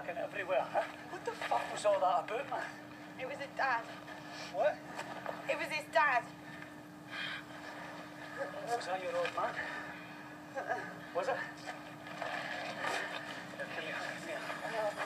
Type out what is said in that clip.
fucking everywhere, huh? What the fuck was all that about, man? It was his dad. What? It was his dad. Was that your old man? Was it? Here, come here, come here.